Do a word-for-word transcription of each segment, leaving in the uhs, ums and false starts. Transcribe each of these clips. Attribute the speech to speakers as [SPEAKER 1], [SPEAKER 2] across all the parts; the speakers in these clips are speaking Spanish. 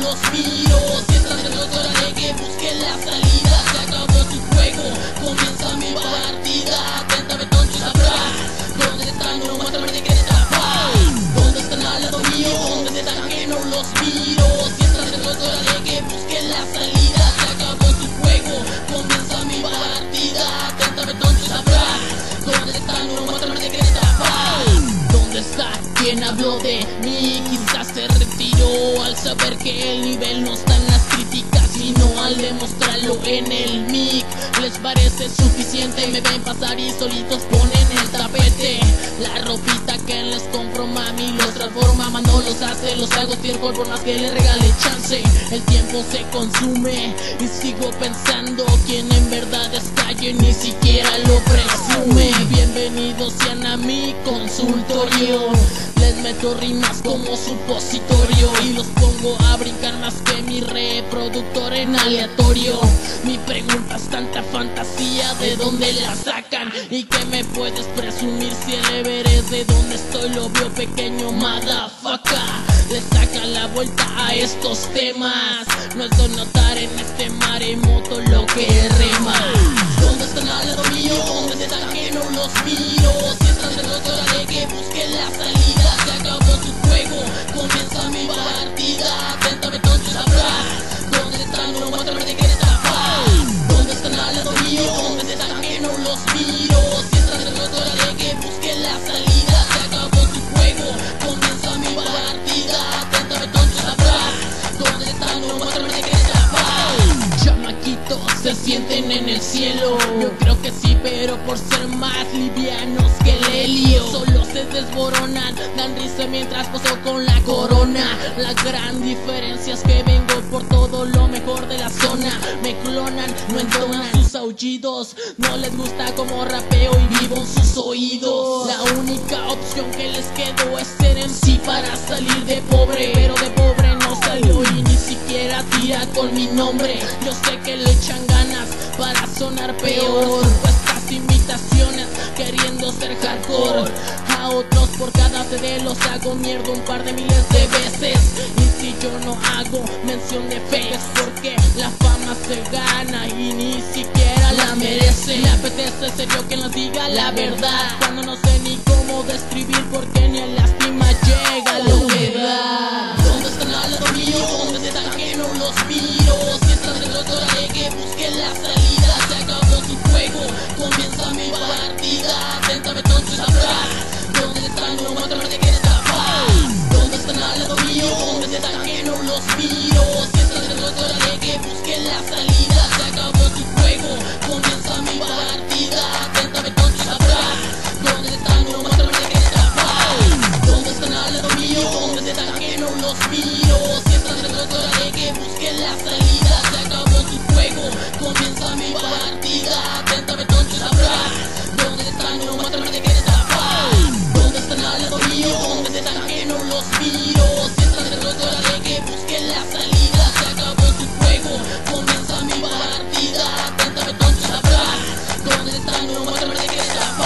[SPEAKER 1] los miro. Si estás nervioso, es hora de que busque la salida. Se acabó tu juego, comienza mi partida. Atentamente tonto y sabrás dónde están, no muéstrame de qué etapa. ¿Dónde están al lado mío? ¿Dónde están que no los miro? Si estás nervioso, es hora de que busque la salida. Se acabó tu juego, comienza mi partida. Atentamente tonto y sabrás dónde están, no muéstrame de qué etapa. ¿Dónde está quien habló de mí? Quizás se retiró al saber que el nivel no está en las críticas, sino al demostrarlo en el mic. Les parece suficiente, me ven pasar y solitos ponen el tapete. La ropita que les compro, mami, los transforma, mano los hace, los hago tiempo por más que le regale chance. El tiempo se consume y sigo pensando quién en verdad es calle, ni siquiera lo presume. Bienvenidos sean a mi consultorio. Les meto rimas como supositorio y los pongo a brincar más que mi reproductor en aleatorio. Mi pregunta es tanta fantasía, ¿de dónde la sacan? ¿Y qué me puedes presumir si el Everest de donde estoy lo veo pequeño, motherfucker? Le saca la vuelta a estos temas, no es de notar en este maremoto lo que rema. ¿Dónde están al lado mío? ¿Dónde están que no los miro? Si están nerviosos, hora de que busque la salida. Se acabó tu juego, comienza mi partida. Atentamente tonto y sabrás dónde están, no muéstrame de qué etapa. ¿Dónde están al lado mío? ¿Dónde están que no los miro? Si están nerviosos, hora de que busque la salida. Se acabó tu juego, comienza mi partida. Atentamente tonto y sabrás dónde están, no muéstrame de qué etapa. Chamaquitos se sienten en el cielo, yo creo que sí, pero por ser más livianos que el helio, solo se desboronan, dan risa mientras paso con la corona. La gran diferencia es que vengo por todo lo mejor de la zona. Me clonan, no entonan sus aullidos, no les gusta como rapeo y vivo en sus oídos. La única opción que les quedó es ser en sí para salir de pobre, pero de pobre no salió y ni siquiera tira con mi nombre. Yo sé que le echan ganas para sonar peor, supuestas imitaciones queriendo ser hardcore. A otros por cada C D los hago mierda un par de miles de veces. Y si yo no hago mención de fe es porque la fama se gana y ni siquiera la merece. Me apetece ser yo quien les diga la verdad, cuando no sé ni cómo describir porque ni a lástima llega lo que da. ¿Dónde están al lado mío? ¿Dónde están que no los miro? Si están nerviosos, hora de que busque la salida. Se acabó tu juego, comienza mi partida. Atentamente tonto y sabrás dónde están, no muéstrame de qué etapa. ¿Dónde están al lado mío? ¿Dónde están que no los miro? Si están nerviosos, hora de que busque la salida. Se acabó tu juego, comienza mi partida. Atentamente tonto y sabrás dónde están, no muéstrame de qué etapa. ¿Dónde están al lado mío? ¿Dónde están que no los miro? Si están nerviosos, hora de que busque la salida. Se acabó tu juego, comienza mi partida. Atentamente tonto y sabrás dónde están, no muéstrame de qué etapa. ¿Dónde están al lado mío? ¿Dónde están que no los miro? Si están nerviosos, hora de que busque la salida. Se acabó tu juego, comienza mi partida. Atentamente tonto y sabrás dónde están, no muéstrame de qué etapa.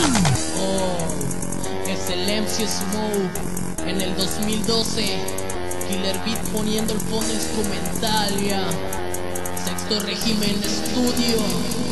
[SPEAKER 1] Oh, es el M C Smoke en el dos mil doce. Killer Beat poniendo el fondo instrumental, ya. Sexto Régimen Estudio.